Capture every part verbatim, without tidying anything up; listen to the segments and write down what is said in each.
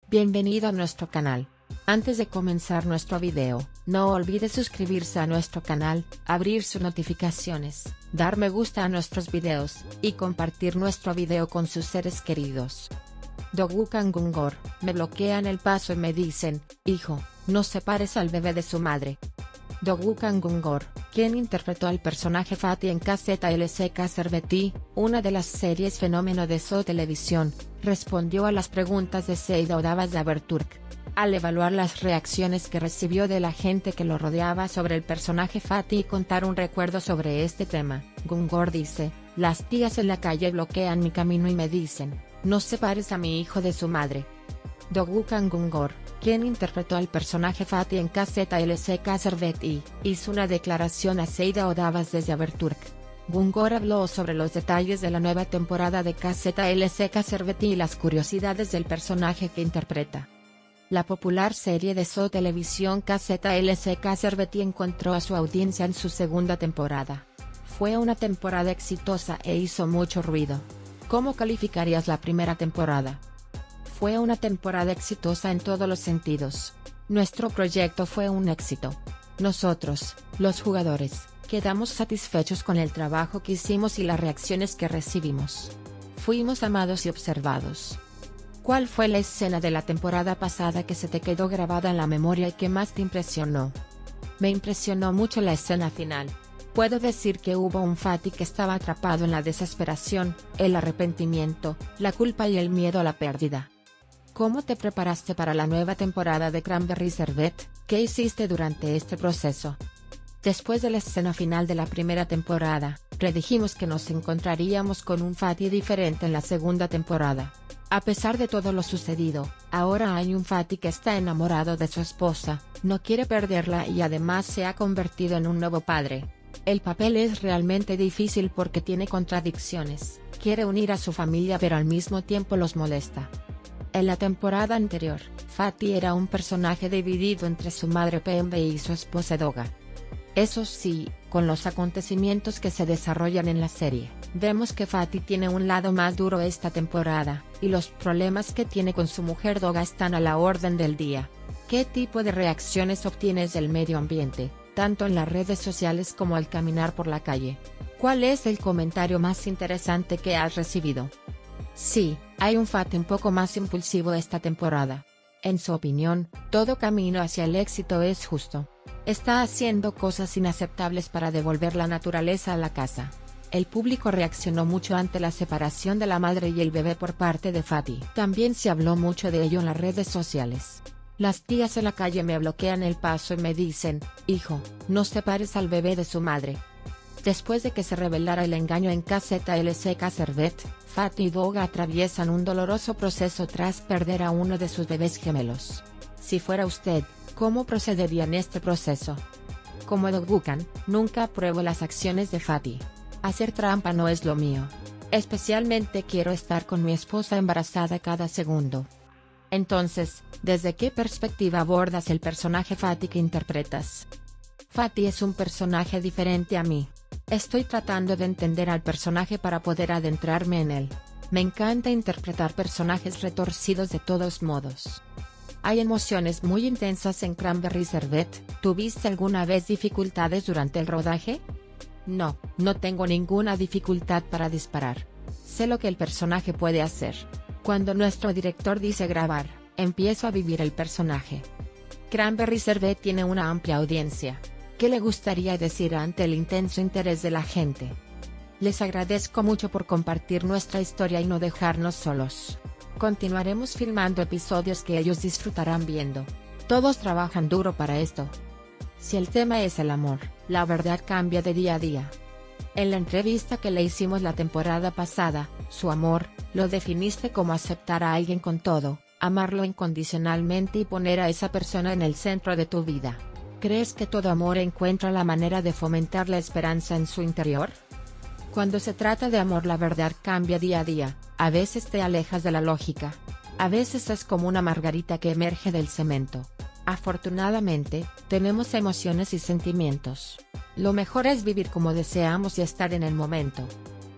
Bienvenido a nuestro canal. Antes de comenzar nuestro video, no olvide suscribirse a nuestro canal, abrir sus notificaciones, dar me gusta a nuestros videos, y compartir nuestro video con sus seres queridos. Dogwookan Gungor, me bloquean el paso y me dicen, hijo, no separes al bebé de su madre. Dogwookan Gungor, quien interpretó al personaje Fatty en K Z L C K Serveti, una de las series fenómeno de Zoo Televisión, respondió a las preguntas de Seida Odavas de Haberturk. Al evaluar las reacciones que recibió de la gente que lo rodeaba sobre el personaje Fatty y contar un recuerdo sobre este tema, Gungor dice, las tías en la calle bloquean mi camino y me dicen, no separes a mi hijo de su madre. Dogwookan Gungor, quien interpretó al personaje Fatty en K Z L C K Serveti, hizo una declaración a Seida Odavas desde Haberturk. Gungor habló sobre los detalles de la nueva temporada de K Z L C K Serveti y las curiosidades del personaje que interpreta. La popular serie de Zoo Televisión K Z L C K Serveti encontró a su audiencia en su segunda temporada. Fue una temporada exitosa e hizo mucho ruido. ¿Cómo calificarías la primera temporada? Fue una temporada exitosa en todos los sentidos. Nuestro proyecto fue un éxito. Nosotros, los jugadores, quedamos satisfechos con el trabajo que hicimos y las reacciones que recibimos. Fuimos amados y observados. ¿Cuál fue la escena de la temporada pasada que se te quedó grabada en la memoria y que más te impresionó? Me impresionó mucho la escena final. Puedo decir que hubo un Fatty que estaba atrapado en la desesperación, el arrepentimiento, la culpa y el miedo a la pérdida. ¿Cómo te preparaste para la nueva temporada de Cranberry Servet? ¿Qué hiciste durante este proceso? Después de la escena final de la primera temporada, predijimos que nos encontraríamos con un Fatty diferente en la segunda temporada. A pesar de todo lo sucedido, ahora hay un Fatty que está enamorado de su esposa, no quiere perderla y además se ha convertido en un nuevo padre. El papel es realmente difícil porque tiene contradicciones, quiere unir a su familia pero al mismo tiempo los molesta. En la temporada anterior, Fatty era un personaje dividido entre su madre Pembe y su esposa Doga. Eso sí, con los acontecimientos que se desarrollan en la serie, vemos que Fatty tiene un lado más duro esta temporada, y los problemas que tiene con su mujer Doga están a la orden del día. ¿Qué tipo de reacciones obtienes del medio ambiente, tanto en las redes sociales como al caminar por la calle? ¿Cuál es el comentario más interesante que has recibido? Sí, hay un Fatty un poco más impulsivo esta temporada. En su opinión, todo camino hacia el éxito es justo. Está haciendo cosas inaceptables para devolver la naturaleza a la casa. El público reaccionó mucho ante la separación de la madre y el bebé por parte de Fatty. También se habló mucho de ello en las redes sociales. Las tías en la calle me bloquean el paso y me dicen, hijo, no separes al bebé de su madre. Después de que se revelara el engaño en K Z L C K Servet, Fatty y Doga atraviesan un doloroso proceso tras perder a uno de sus bebés gemelos. Si fuera usted, ¿cómo procedería en este proceso? Como Dogwookan, nunca apruebo las acciones de Fatty. Hacer trampa no es lo mío. Especialmente quiero estar con mi esposa embarazada cada segundo. Entonces, ¿desde qué perspectiva abordas el personaje Fatty que interpretas? Fatty es un personaje diferente a mí. Estoy tratando de entender al personaje para poder adentrarme en él. Me encanta interpretar personajes retorcidos de todos modos. Hay emociones muy intensas en Cranberry Servet. ¿Tuviste alguna vez dificultades durante el rodaje? No, no tengo ninguna dificultad para disparar. Sé lo que el personaje puede hacer. Cuando nuestro director dice grabar, empiezo a vivir el personaje. Cranberry Servet tiene una amplia audiencia. ¿Qué le gustaría decir ante el intenso interés de la gente? Les agradezco mucho por compartir nuestra historia y no dejarnos solos. Continuaremos filmando episodios que ellos disfrutarán viendo. Todos trabajan duro para esto. Si el tema es el amor, la verdad cambia de día a día. En la entrevista que le hicimos la temporada pasada, su amor, lo definiste como aceptar a alguien con todo, amarlo incondicionalmente y poner a esa persona en el centro de tu vida. ¿Crees que todo amor encuentra la manera de fomentar la esperanza en su interior? Cuando se trata de amor la verdad cambia día a día, a veces te alejas de la lógica. A veces es como una margarita que emerge del cemento. Afortunadamente, tenemos emociones y sentimientos. Lo mejor es vivir como deseamos y estar en el momento.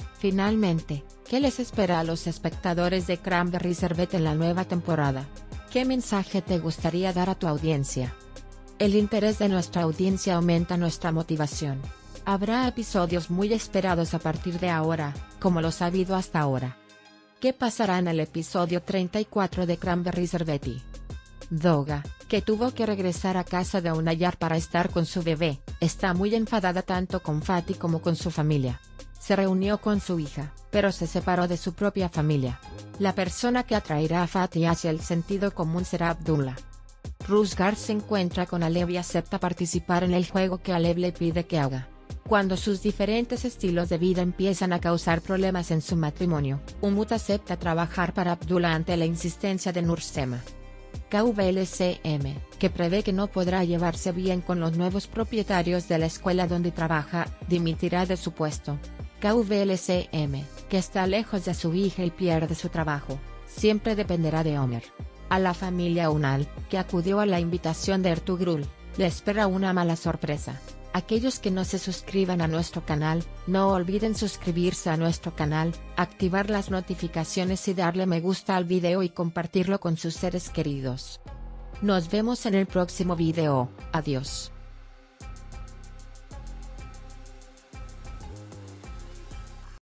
Finalmente, ¿qué les espera a los espectadores de Cranberry Servet en la nueva temporada? ¿Qué mensaje te gustaría dar a tu audiencia? El interés de nuestra audiencia aumenta nuestra motivación. Habrá episodios muy esperados a partir de ahora, como los ha habido hasta ahora. ¿Qué pasará en el episodio treinta y cuatro de Cranberries Betty? Doga, que tuvo que regresar a casa de Unayar para estar con su bebé, está muy enfadada tanto con Fatty como con su familia. Se reunió con su hija, pero se separó de su propia familia. La persona que atraerá a Fatty hacia el sentido común será Abdullah. Rusgar se encuentra con Alev y acepta participar en el juego que Alev le pide que haga. Cuando sus diferentes estilos de vida empiezan a causar problemas en su matrimonio, Umut acepta trabajar para Abdullah ante la insistencia de Nursema. K V L C M, que prevé que no podrá llevarse bien con los nuevos propietarios de la escuela donde trabaja, dimitirá de su puesto. K V L C M, que está lejos de su hija y pierde su trabajo, siempre dependerá de Omer. A la familia Unal, que acudió a la invitación de Ertugrul, le espera una mala sorpresa. Aquellos que no se suscriban a nuestro canal, no olviden suscribirse a nuestro canal, activar las notificaciones y darle me gusta al video y compartirlo con sus seres queridos. Nos vemos en el próximo video, adiós.